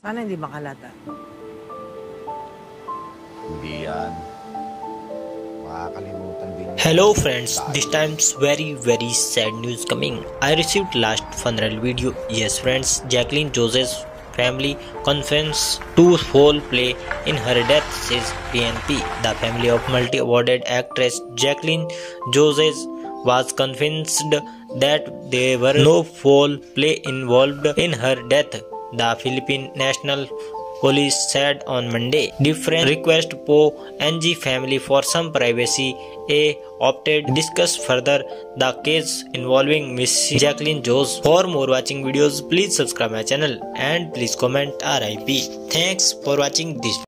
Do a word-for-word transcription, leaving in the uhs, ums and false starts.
Sana hindi makalata. Hindi yan. Makakalimutan din yan. Hello friends, this time's very very sad news coming. I received last funeral video. Yes friends, Jacqueline Jose's family confessed to foul play in her death, says P N P. The family of multi-awarded actress Jacqueline Joses was convinced that there were no foul play involved in her death. The Philippine National Police said on Monday. Different request po N G family for some privacy. A opted to discuss further the case involving Miss Jacqueline Jose. For more watching videos, please subscribe my channel and please comment R I P. Thanks for watching this.